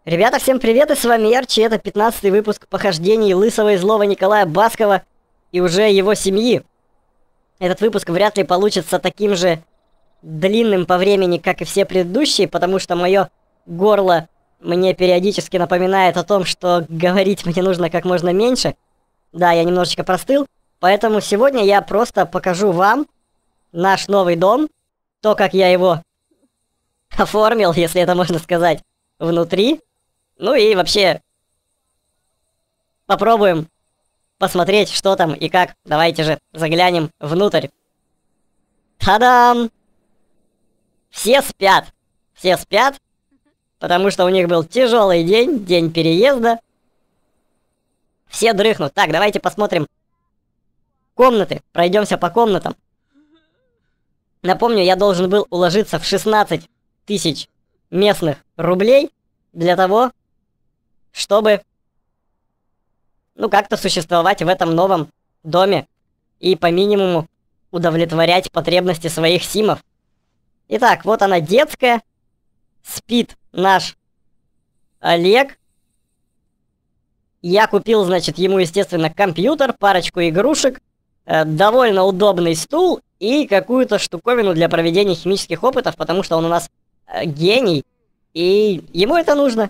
Ребята, всем привет, и с вами Арчи, это 15-й выпуск похождений лысого и злого Николая Баскова и уже его семьи. Этот выпуск вряд ли получится таким же длинным по времени, как и все предыдущие, потому что мое горло мне периодически напоминает о том, что говорить мне нужно как можно меньше. Да, я немножечко простыл, поэтому сегодня я просто покажу вам наш новый дом, то, как я его оформил, если это можно сказать, внутри. Ну и вообще, попробуем посмотреть, что там и как. Давайте же заглянем внутрь. Та-дам! Все спят. Все спят, потому что у них был тяжелый день, день переезда. Все дрыхнут. Так, давайте посмотрим комнаты. Пройдемся по комнатам. Напомню, я должен был уложиться в 16 тысяч местных рублей для того, чтобы, как-то существовать в этом новом доме и по минимуму удовлетворять потребности своих симов. Итак, вот она детская. Спит наш Олег. Я купил, значит, ему, естественно, компьютер, парочку игрушек, довольно удобный стул и какую-то штуковину для проведения химических опытов, потому что он у нас гений, и ему это нужно,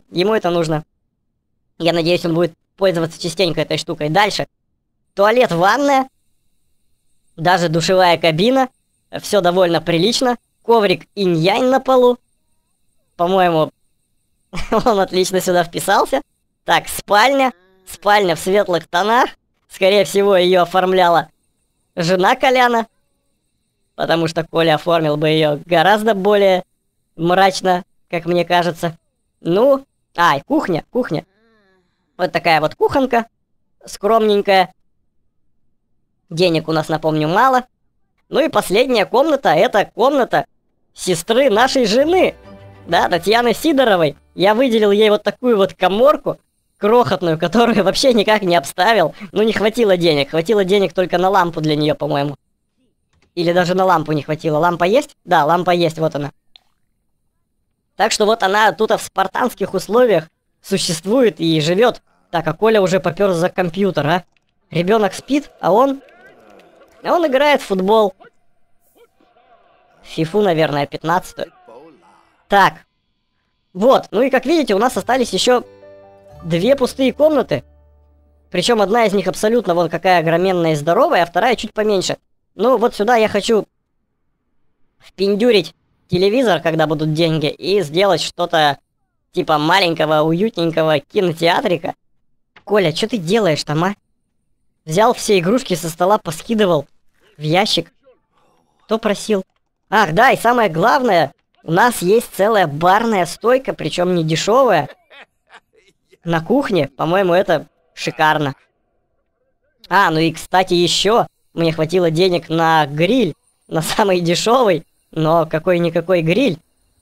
Я надеюсь, он будет пользоваться частенько этой штукой. Дальше. Туалет, ванная. Даже душевая кабина. Все довольно прилично. Коврик инь-янь на полу. По-моему, он отлично сюда вписался. Так, спальня. Спальня в светлых тонах. Скорее всего, ее оформляла жена Коляна. Потому что Коля оформил бы ее гораздо более мрачно, как мне кажется. Кухня. Вот такая вот кухонка, скромненькая. Денег у нас, напомню, мало. Ну и последняя комната, это комната сестры нашей жены. Да, Татьяны Сидоровой. Я выделил ей вот такую вот каморку, крохотную, которую вообще никак не обставил. Не хватило денег. Хватило денег только на лампу для нее, по-моему. Или даже на лампу не хватило. Лампа есть? Да, лампа есть, вот она. Так что вот она тут в спартанских условиях существует и живет. Так, а Коля уже попер за компьютер, а? Ребенок спит, а он играет в футбол. Фифу, наверное, 15-ю. Так. Вот, и как видите, у нас остались еще 2 пустые комнаты. Причем одна из них абсолютно вон какая огроменная и здоровая, а вторая чуть поменьше. Вот сюда я хочу впендюрить телевизор, когда будут деньги, и сделать что-то типа маленького, уютненького кинотеатрика. Коля, что ты делаешь там, а? Взял все игрушки со стола, поскидывал в ящик. Кто просил? Ах, да, и самое главное, у нас есть целая барная стойка, причем не дешевая. На кухне, по-моему, это шикарно. И, кстати, еще мне хватило денег на гриль, на самый дешевый, но какой-никакой гриль.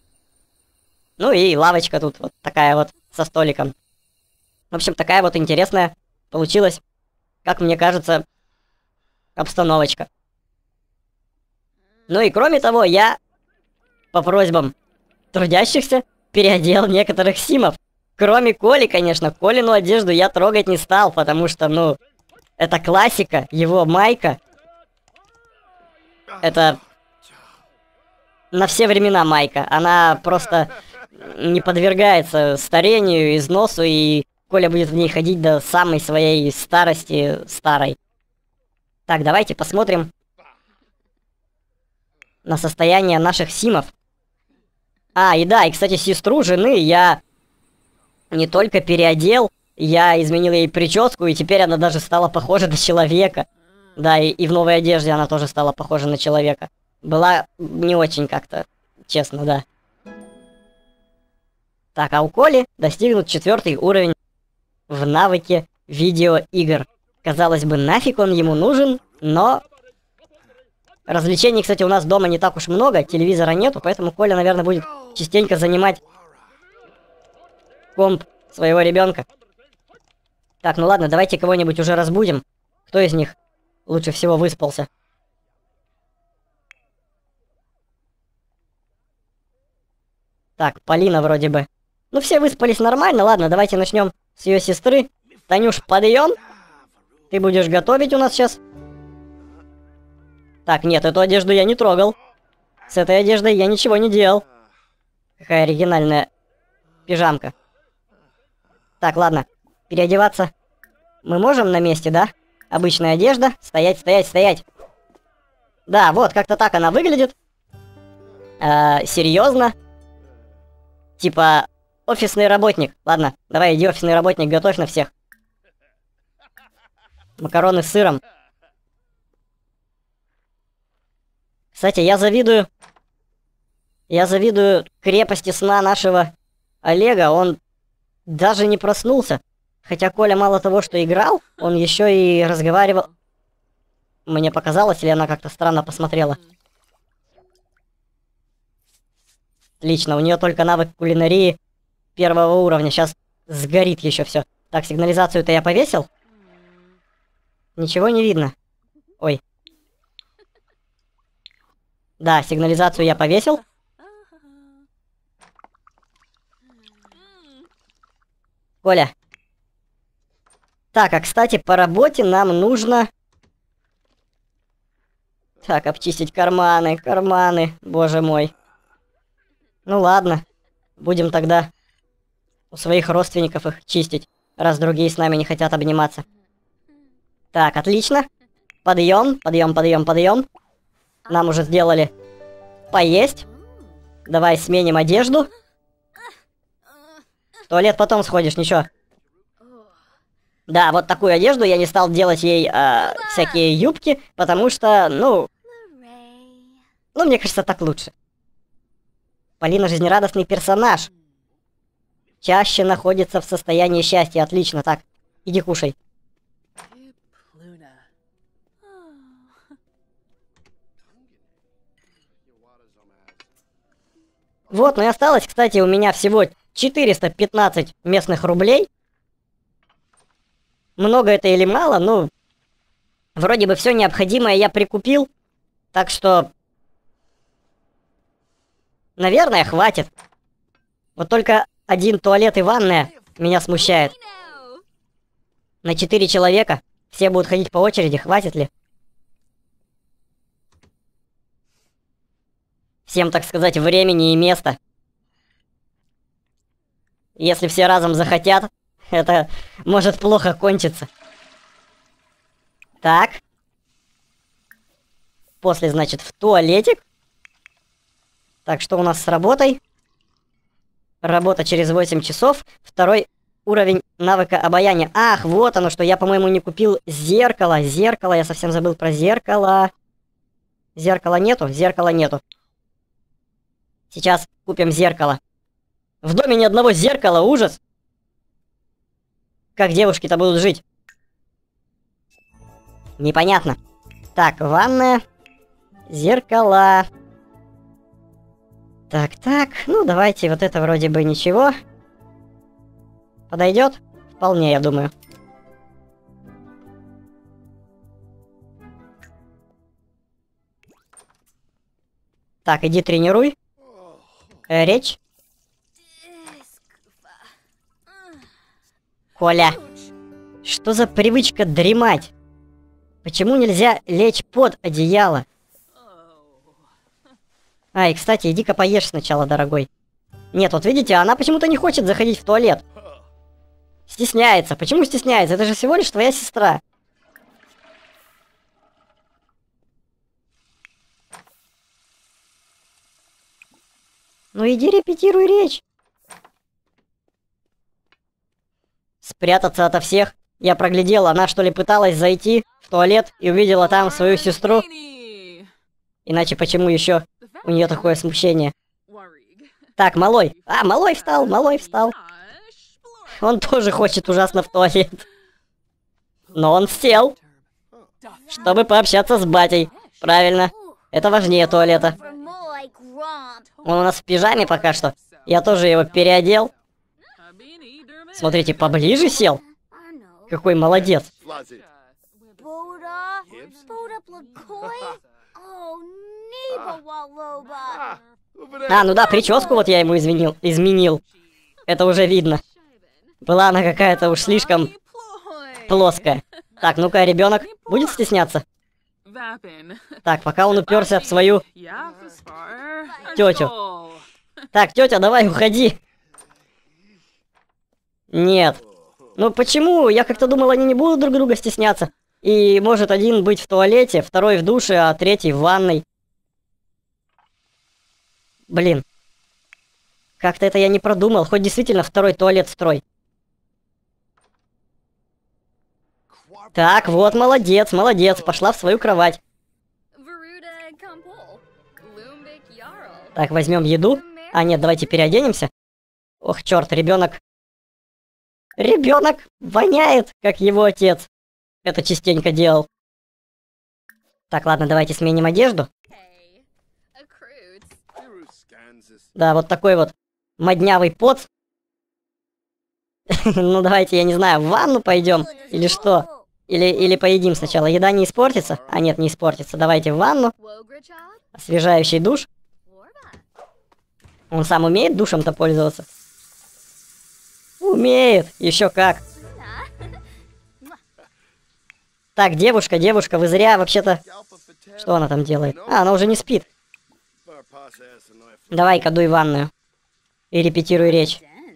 И лавочка тут вот такая вот со столиком. В общем, такая вот интересная получилась, как мне кажется, обстановочка. И кроме того, я по просьбам трудящихся переодел некоторых симов. Кроме Коли, конечно. Колину одежду я трогать не стал, потому что, это классика, его майка. Это на все времена майка. Она просто не подвергается старению, износу, и Коля будет в ней ходить до самой своей старости старой. Так, давайте посмотрим на состояние наших симов. И кстати, сестру жены я не только переодел, я изменил ей прическу, и теперь она даже стала похожа на человека. Да, и в новой одежде она тоже стала похожа на человека. Была не очень как-то, честно, да. Так, а у Коли достигнут 4-й уровень в навыке видеоигр. Казалось бы, нафиг он ему нужен, но развлечений, кстати, у нас дома не так уж много, телевизора нету, поэтому Коля, наверное, будет частенько занимать комп своего ребенка. Так, ладно, давайте кого-нибудь уже разбудим. Кто из них лучше всего выспался? Так, Полина вроде бы Ну, все выспались нормально. Ладно, давайте начнем с ее сестры. Танюш, подъем. Ты будешь готовить у нас сейчас. Так, нет, эту одежду я не трогал. С этой одеждой я ничего не делал. Какая оригинальная пижамка. Так, ладно. Переодеваться мы можем на месте, да? Обычная одежда. Стоять, стоять, стоять. Да, вот, как-то так она выглядит. Серьезно. Типа, офисный работник. Ладно, давай, иди, офисный работник, готовь на всех. Макароны с сыром. Кстати, я завидую крепости сна нашего Олега. Он даже не проснулся. Хотя Коля мало того, что играл, он еще и разговаривал. Мне показалось, или она как-то странно посмотрела. Отлично, у нее только навык кулинарии первого уровня. Сейчас сгорит еще все. Так, сигнализацию-то я повесил? Ничего не видно. Ой. Да, сигнализацию я повесил. Коля. Так, а кстати, по работе нам нужно... Так, обчистить карманы, боже мой. Ну ладно, будем тогда у своих родственников их чистить, раз другие с нами не хотят обниматься. Так, отлично. Подъем, подъем, подъем, подъем. Нам уже сделали поесть. Давай сменим одежду. В туалет потом сходишь, ничего. Да, вот такую одежду я не стал делать ей всякие юбки, потому что, ну, мне кажется, так лучше. Полина жизнерадостный персонаж. Чаще находится в состоянии счастья. Отлично, так, иди кушай. Вот, ну и осталось, кстати, у меня всего 415 местных рублей. Много это или мало, ну, вроде бы все необходимое я прикупил. Так что, наверное, хватит. Вот только один туалет и ванная меня смущает. На 4 человека. Все будут ходить по очереди, хватит ли? Всем, так сказать, времени и места. Если все разом захотят, это может плохо кончиться. Так. После, значит, в туалетик. Так, что у нас с работой? Работа через 8 часов. Второй уровень навыка обаяния. Ах, вот оно что. Я, по-моему, не купил зеркало. Зеркало, я совсем забыл про зеркало. Зеркала нету? Зеркала нету. Сейчас купим зеркало. В доме ни одного зеркала, ужас. Как девушки-то будут жить? Непонятно. Так, ванная. Зеркала. Так, ну давайте, вот это вроде бы ничего. Подойдет? Вполне, я думаю. Так, иди тренируй. Речь. Коля, что за привычка дремать? Почему нельзя лечь под одеяло? И, кстати, иди-ка поешь сначала, дорогой. Нет, вот видите, она почему-то не хочет заходить в туалет. Стесняется. Почему стесняется? Это же всего лишь твоя сестра. Ну иди репетируй речь. Спрятаться ото всех. Я проглядел, она что ли пыталась зайти в туалет и увидела там свою сестру. Иначе почему еще у нее такое смущение? Так, малой. Малой встал, малой встал. Он тоже хочет ужасно в туалет. Но он сел, чтобы пообщаться с батей. Правильно. Это важнее туалета. Он у нас в пижаме пока что. Я тоже его переодел. Смотрите, поближе сел. Какой молодец. Ну да, прическу вот я ему изменил. Это уже видно. Была она какая-то уж слишком плоская. Так, ну-ка, ребенок будет стесняться? Так, пока он уперся в свою тетю. Так, тетя, давай, уходи. Нет. Ну почему? Я как-то думал, они не будут друг друга стесняться. И может один быть в туалете, второй в душе, а третий в ванной. Блин. Как-то это я не продумал. Хоть действительно второй туалет строй. Так, вот, молодец, молодец. Пошла в свою кровать. Так, возьмем еду. А, нет, давайте переоденемся. Ох, черт, ребенок. Ребенок воняет, как его отец. Это частенько делал. Так, ладно, давайте сменим одежду. Да, вот такой вот моднявый поц. Ну, давайте, я не знаю, в ванну пойдем или что? Или поедим сначала. Еда не испортится? А нет, не испортится. Давайте в ванну. Освежающий душ. Он сам умеет душем-то пользоваться? Умеет, еще как. Так, девушка, вы зря вообще-то... Что она там делает? А, она уже не спит. Давай-ка дуй ванную. И репетируй речь.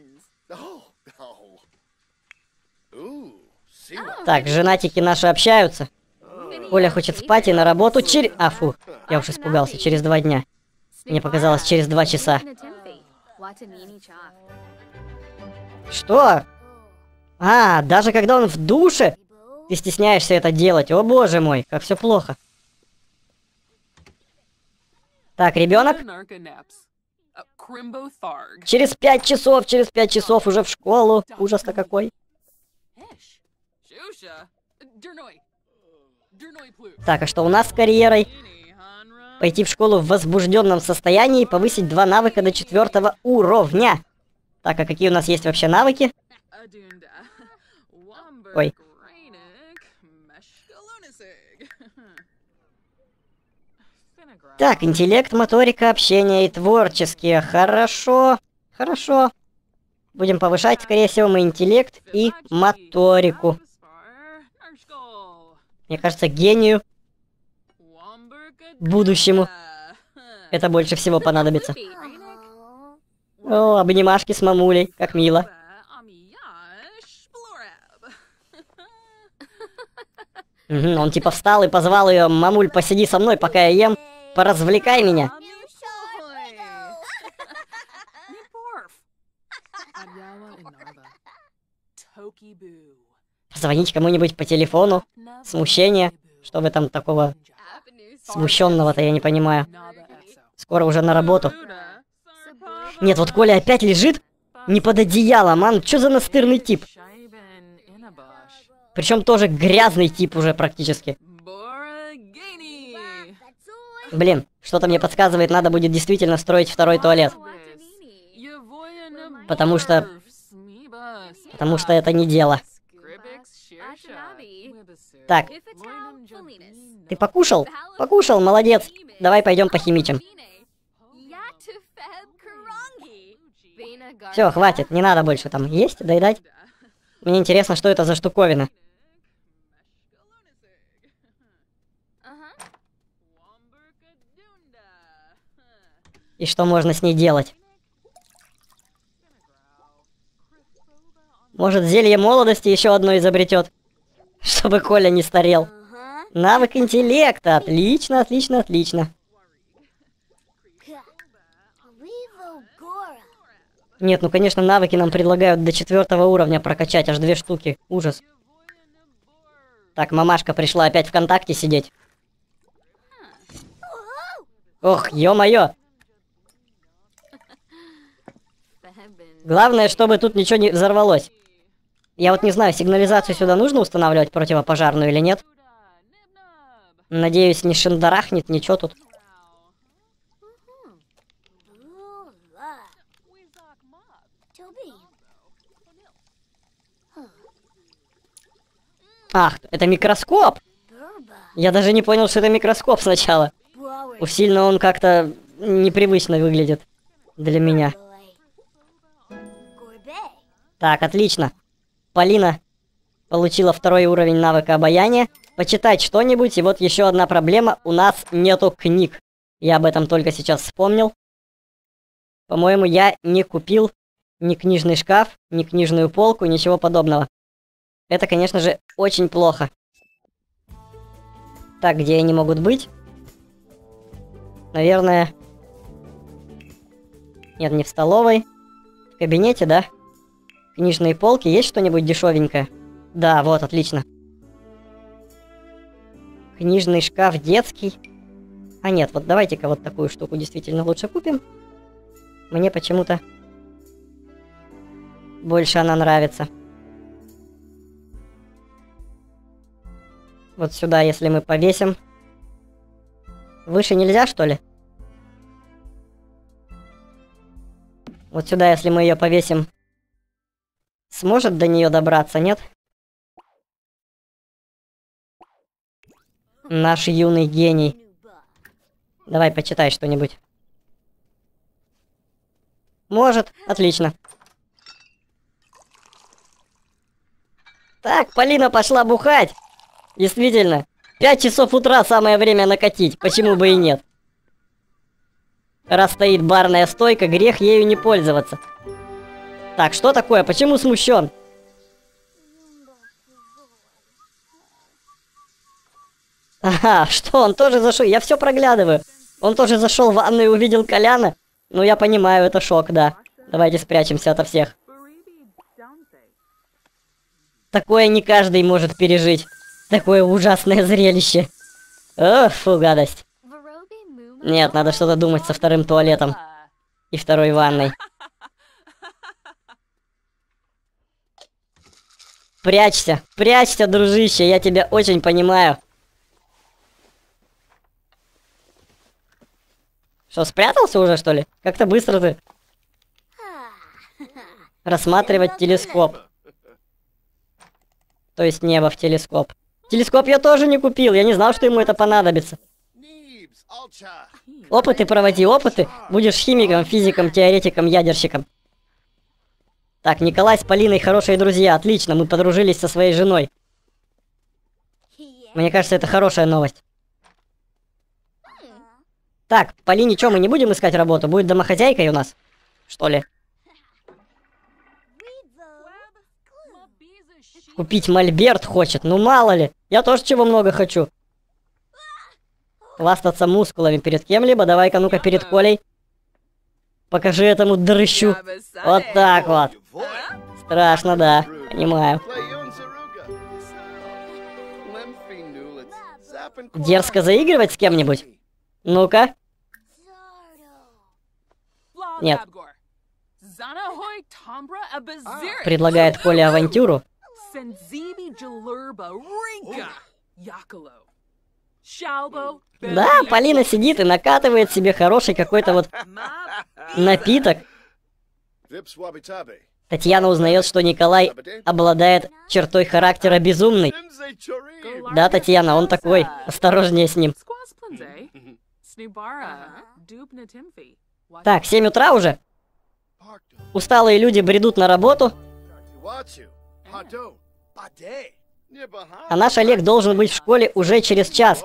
Так, женатики наши общаются. Оля хочет спать и на работу через... А, фу, я уж испугался, через 2 дня. Мне показалось, через 2 часа. Что? А, даже когда он в душе? Ты стесняешься это делать. О боже мой, как все плохо. Так, ребенок. Через 5 часов уже в школу. Ужас-то какой. Так, а что у нас с карьерой? Пойти в школу в возбужденном состоянии и повысить 2 навыка до 4 уровня. Так, а какие у нас есть вообще навыки? Ой. Так, интеллект, моторика, общение и творческие. Хорошо. Хорошо. Будем повышать, скорее всего, мы интеллект и моторику. Мне кажется, гению будущему это больше всего понадобится. О, обнимашки с мамулей, как мило. Угу, он типа встал и позвал ее: мамуль, посиди со мной, пока я ем, поразвлекай меня. Позвонить кому-нибудь по телефону. Смущение. Что в этом такого смущенного-то, я не понимаю. Скоро уже на работу. Нет, вот Коля опять лежит не под одеялом, а что за настырный тип? Причем тоже грязный тип уже практически. Блин, что-то мне подсказывает, надо будет действительно строить 2-й туалет. Потому что это не дело. Так. Ты покушал? Покушал, молодец. Давай пойдем похимичим. Все, хватит, не надо больше там есть, доедать. Мне интересно, что это за штуковина. И что можно с ней делать? Может, зелье молодости еще одно изобретет, чтобы Коля не старел. Навык интеллекта. Отлично, отлично, отлично. Нет, ну конечно, навыки нам предлагают до 4-го уровня прокачать, аж 2 штуки. Ужас. Так, мамашка пришла опять ВКонтакте сидеть. Ох, ё-моё. Главное, чтобы тут ничего не взорвалось. Я вот не знаю, сигнализацию сюда нужно устанавливать противопожарную или нет. Надеюсь, не шандарахнет ничего тут. Ах, это микроскоп! Я даже не понял, что это микроскоп сначала. Уж сильно он как-то непривычно выглядит для меня. Так, отлично. Полина получила 2-й уровень навыка обаяния. Почитать что-нибудь, и вот еще одна проблема. У нас нету книг. Я об этом только сейчас вспомнил. По-моему, я не купил ни книжный шкаф, ни книжную полку, ничего подобного. Это, конечно же, очень плохо. Так, где они могут быть? Наверное... Нет, не в столовой. В кабинете, да? Книжные полки. Есть что-нибудь дешевенькое? Да, вот, отлично. Книжный шкаф детский. А нет, вот давайте-ка вот такую штуку действительно лучше купим. Мне почему-то больше она нравится. Вот сюда, если мы повесим. Выше нельзя, что ли? Вот сюда, если мы ее повесим, сможет до нее добраться, нет? Наш юный гений. Давай, почитай что-нибудь. Может, отлично. Так, Полина пошла бухать. Действительно, 5 часов утра самое время накатить, почему бы и нет. Раз стоит барная стойка, грех ею не пользоваться. Так, что такое? Почему смущен? Ага, что, он тоже зашел? Я все проглядываю. Он тоже зашел в ванну и увидел Коляна? Ну, я понимаю, это шок, да. Давайте спрячемся ото всех. Такое не каждый может пережить. Такое ужасное зрелище. Ох, фу, гадость. Нет, надо что-то думать со 2-м туалетом. И 2-й ванной. Прячься, прячься, дружище, я тебя очень понимаю. Что, спрятался уже, что ли? Как-то быстро ты. Рассматривать телескоп. То есть небо в телескоп. Телескоп я тоже не купил, я не знал, что ему это понадобится. Опыты проводи, опыты. Будешь химиком, физиком, теоретиком, ядерщиком. Так, Николай с Полиной хорошие друзья, отлично, мы подружились со своей женой. Мне кажется, это хорошая новость. Так, Полине, что, мы не будем искать работу? Будет домохозяйкой у нас? Что ли? Купить мольберт хочет, ну мало ли. Я тоже чего много хочу. Хвастаться мускулами перед кем-либо. Давай-ка, ну-ка, перед Колей. Покажи этому дрыщу. Вот так вот. Страшно, да. Понимаю. Дерзко заигрывать с кем-нибудь? Ну-ка. Нет. Предлагает Коля авантюру. Да, Полина сидит и накатывает себе хороший какой-то вот напиток. Татьяна узнает, что Николай обладает чертой характера безумный. Да, Татьяна, он такой. Осторожнее с ним. Так, 7 утра уже. Усталые люди бредут на работу. А наш Олег должен быть в школе уже через час.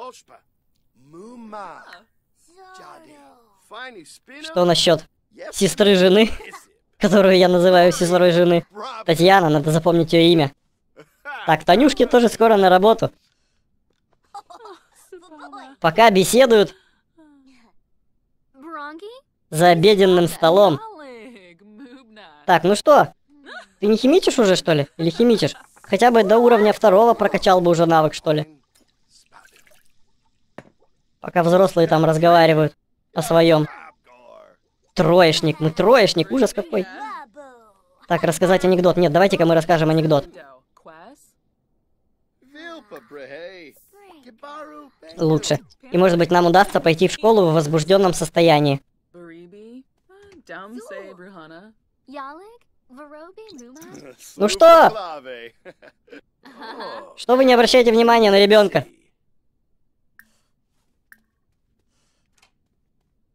Что насчет сестры жены, которую я называю сестрой жены? Татьяна, надо запомнить ее имя. Так, Танюшке тоже скоро на работу. Пока беседуют за обеденным столом. Так, ну что? Ты не химичишь уже, что ли? Или химичишь? Хотя бы до уровня 2 прокачал бы уже навык, что ли. Пока взрослые там разговаривают о своем. Троечник, мы троечник, ужас какой. Так, рассказать анекдот. Нет, давайте-ка мы расскажем анекдот. Лучше. И может быть нам удастся пойти в школу в возбужденном состоянии. Ну что? Что вы не обращаете внимания на ребенка?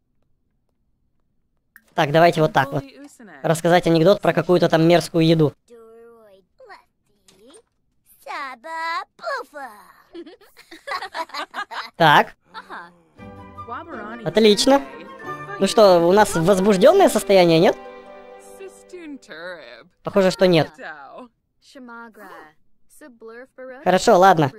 Так, давайте вот так вот. Рассказать анекдот про какую-то там мерзкую еду. Так, отлично. Ну что, у нас возбужденное состояние, нет? Похоже, что нет. Хорошо, ладно.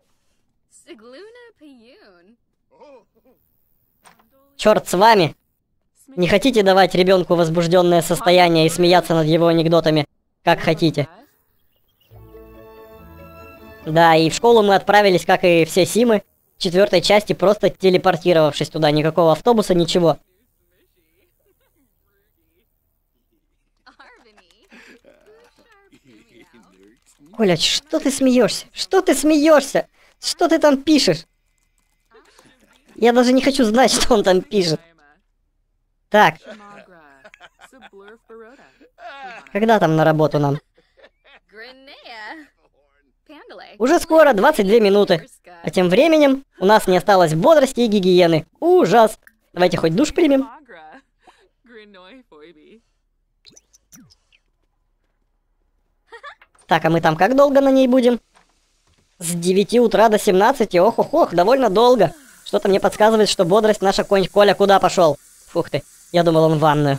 Черт с вами. Не хотите давать ребенку возбужденное состояние и смеяться над его анекдотами, как хотите. Да, и в школу мы отправились, как и все Симы, в 4-й части, просто телепортировавшись туда. Никакого автобуса, ничего. Коля, что ты смеешься? Что ты смеешься? Что ты там пишешь? Я даже не хочу знать, что он там пишет. Так. Когда там на работу нам? Уже скоро, 22 минуты. А тем временем у нас не осталось бодрости и гигиены. Ужас. Давайте хоть душ примем. Так, а мы там как долго на ней будем? С 9 утра до 17. Ох-ох-ох, довольно долго. Что-то мне подсказывает, что бодрость наша конь. Коля куда пошел? Фух ты, я думал, он в ванную.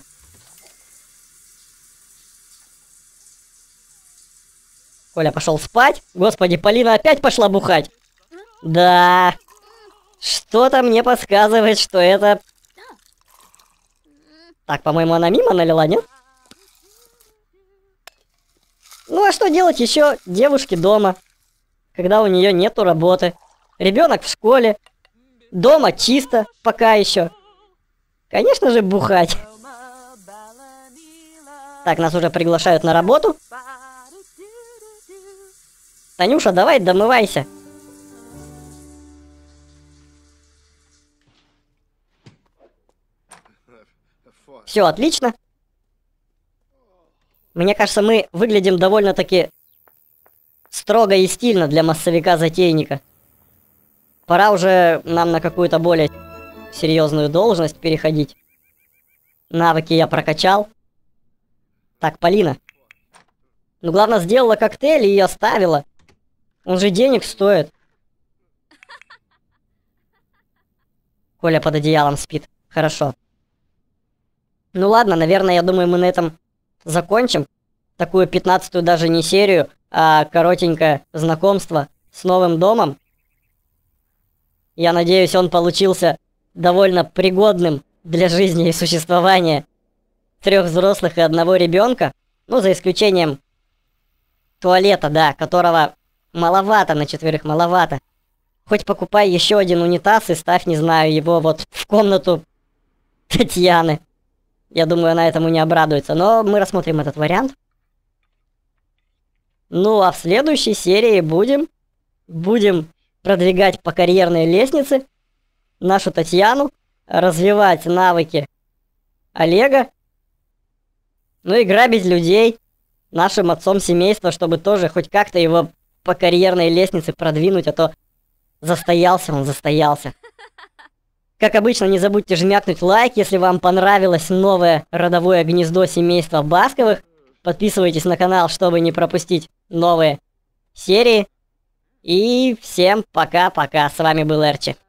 Коля пошел спать. Господи, Полина опять пошла бухать. Да. Что-то мне подсказывает, что это... Так, по-моему, она мимо налила, нет? Ну а что делать еще девушке дома, когда у нее нету работы? Ребенок в школе. Дома чисто, пока еще. Конечно же, бухать. Так, нас уже приглашают на работу. Танюша, давай домывайся. Все отлично. Мне кажется, мы выглядим довольно-таки строго и стильно для массовика-затейника. Пора уже нам на какую-то более серьезную должность переходить. Навыки я прокачал. Так, Полина. Ну, главное, сделала коктейль и оставила. Он же денег стоит. Коля под одеялом спит. Хорошо. Ну ладно, наверное, я думаю, мы на этом закончим. Такую 15-ю даже не серию, а коротенькое знакомство с новым домом. Я надеюсь, он получился довольно пригодным для жизни и существования 3 взрослых и 1 ребенка. Ну, за исключением туалета, да, которого маловато на 4, маловато. Хоть покупай еще 1 унитаз и ставь, не знаю, его вот в комнату Татьяны. Я думаю, она этому не обрадуется, но мы рассмотрим этот вариант. Ну, а в следующей серии будем продвигать по карьерной лестнице нашу Татьяну, развивать навыки Олега, ну и грабить людей нашим отцом семейства, чтобы тоже хоть как-то его по карьерной лестнице продвинуть, а то застоялся он, застоялся. Как обычно, не забудьте жмякнуть лайк, если вам понравилось новое родовое гнездо семейства Басковых. Подписывайтесь на канал, чтобы не пропустить новые серии. И всем пока-пока. С вами был Эрчи.